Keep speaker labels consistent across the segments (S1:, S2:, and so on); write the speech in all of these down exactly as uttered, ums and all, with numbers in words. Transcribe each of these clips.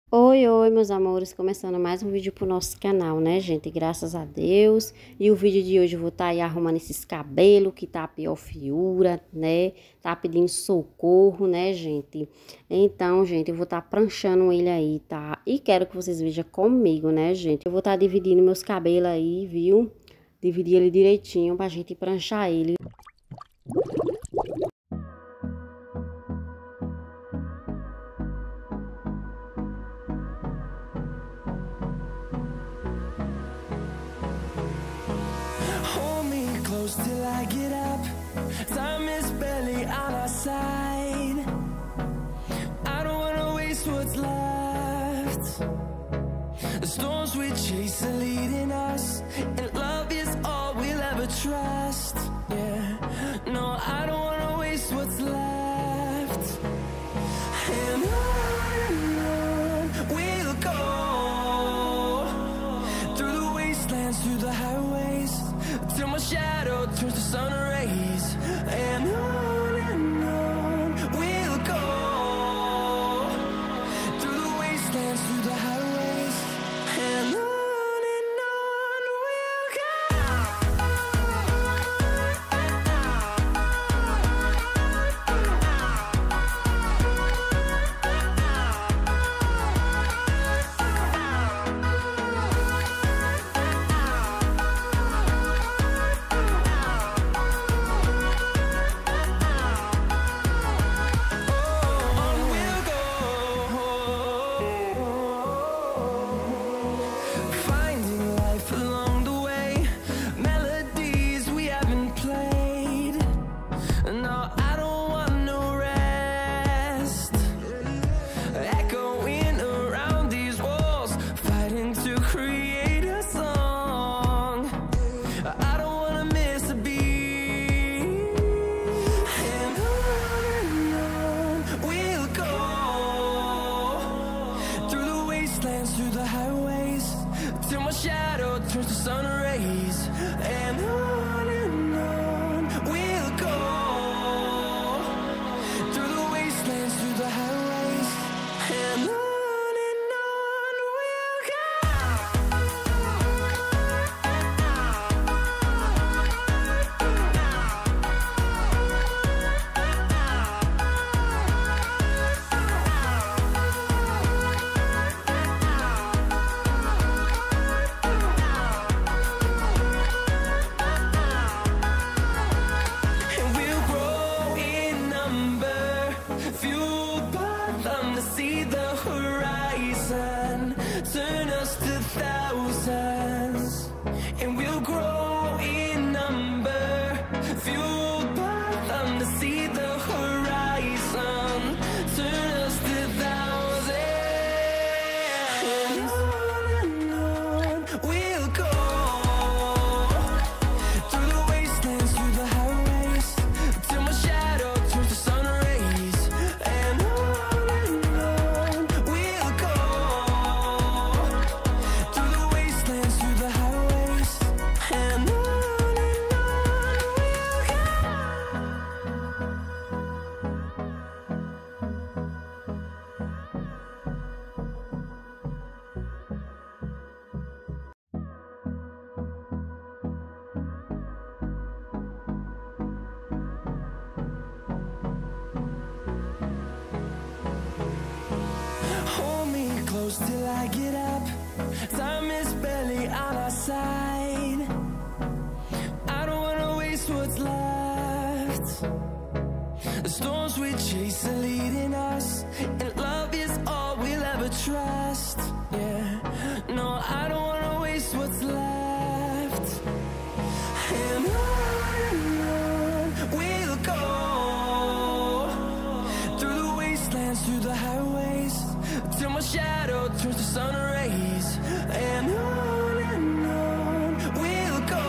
S1: Oi, oi, meus amores, começando mais um vídeo pro nosso canal, né, gente? Graças a Deus. E o vídeo de hoje eu vou estar aí arrumando esses cabelos que tá a pior fiura, né? Tá pedindo socorro, né, gente? Então, gente, eu vou estar pranchando ele aí, tá? E quero que vocês vejam comigo, né, gente? Eu vou estar dividindo meus cabelos aí, viu? Dividir ele direitinho pra gente pranchar ele.
S2: Hold me close till I get up. Time is barely on our side. I don't wanna waste what's left. The storms we chase are leading us, and love is all we'll ever trust. Yeah, no, I don't wanna waste what's left. And on and on we'll go, through the wastelands, through the highways, till my shadow turns to sun rays. And on and on we'll go, through the wastelands, through the highways. And on and on we'll go. On we'll go, finding life along the way, melodies we haven't played. No, I don't want no rest, echoing around these walls, fighting to create a song. I don't wanna miss a beat. And on and on we'll go, through the wastelands, through the highways, till my shadow turns to sun rays. And on and on we'll go, through the wastelands, through the highways. And on and on we'll go. And we'll grow in number, fueled by them to see the horizon, turn us to thousands. And we'll grow in number, fueled by them to see the horizon, turn us to thousands. And on and on we'll go, through the wastelands, through the highways, till my shadow turns to sun rays. And on and on we'll go, through the wastelands, through the highways. And on and on we'll go. Hold me close till I get up. Time is barely on our side. I don't wanna waste what's left. The storms we chase are leading us, and love is all we'll ever trust. Yeah, no, I don't wanna waste what's left. And on and on we'll go, through the wastelands, through the highways, till my shadow turns to sun rays. And on and on we'll go,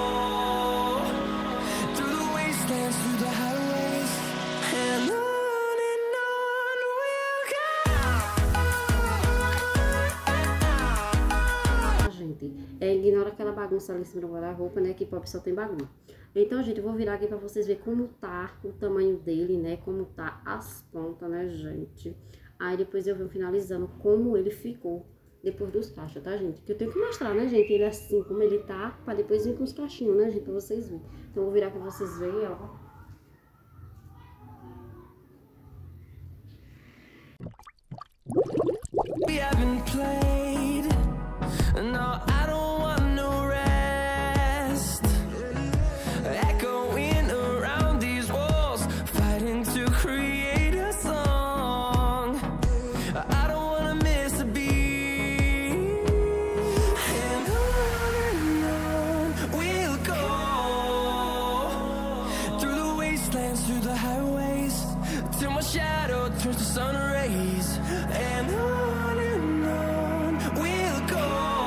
S2: through the wastelands, through the highways. And on and on we'll go.
S1: Ah, gente, é, ignora aquela bagunça ali em cima do guarda-roupa, né? Que pop só tem bagunça. Então, gente, eu vou virar aqui pra vocês verem como tá o tamanho dele, né? Como tá as pontas, né, gente? Aí depois eu venho finalizando como ele ficou depois dos cachos, tá, gente? Que eu tenho que mostrar, né, gente? Ele assim, como ele tá, pra depois vir com os cachinhos, né, gente? Pra vocês verem. Então eu vou virar pra vocês verem, ó.
S2: We haven't played. No, I don't want no rest. Echoing around these walls, fighting to create a song. I don't wanna miss a beat. And on and on we'll go, through the wastelands, through the highways, till my shadow turns to sun rays. And on and on we'll go,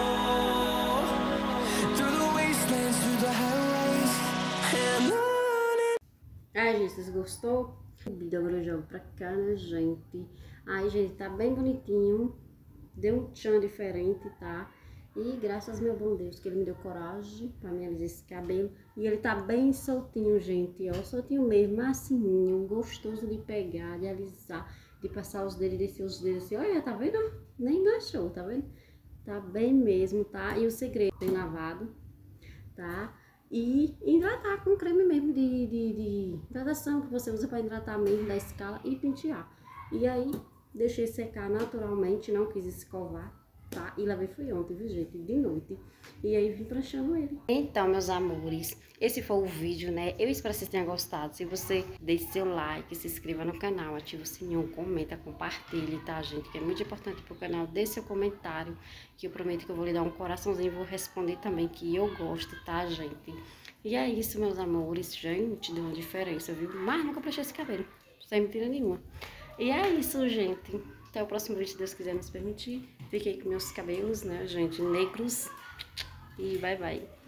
S2: through the wastelands, through the highways. And on and...
S1: Ai, gente, vocês gostou? Agora eu jogo pra cá, né, gente? Ai, gente, tá bem bonitinho. Deu um tchan diferente, tá? E graças ao meu bom Deus, que ele me deu coragem pra me alisar esse cabelo. E ele tá bem soltinho, gente, ó. Soltinho mesmo, macinho, gostoso de pegar, de alisar, de passar os dedos e descer os dedos assim. Olha, tá vendo? Nem enganchou, tá vendo? Tá bem mesmo, tá? E o segredo, bem lavado, tá? E hidratar com creme mesmo de, de, de hidratação que você usa para hidratar mesmo da escala e pentear. E aí, deixei secar naturalmente, não quis escovar, tá? E lavei foi ontem, viu, gente? De noite. E aí, vim pranchando ele. Então, meus amores, esse foi o vídeo, né? Eu espero que vocês tenham gostado. Se você deixe seu like, se inscreva no canal, ativa o sininho, comenta, compartilhe, tá, gente? Que é muito importante pro canal. Deixe seu comentário, que eu prometo que eu vou lhe dar um coraçãozinho e vou responder também, que eu gosto, tá, gente? E é isso, meus amores. Gente, deu uma diferença, viu? Mas nunca prestei esse cabelo, sem mentira nenhuma. E é isso, gente. Até o próximo vídeo, se Deus quiser nos permitir. Fiquei com meus cabelos, né, gente, negros. E bye, bye.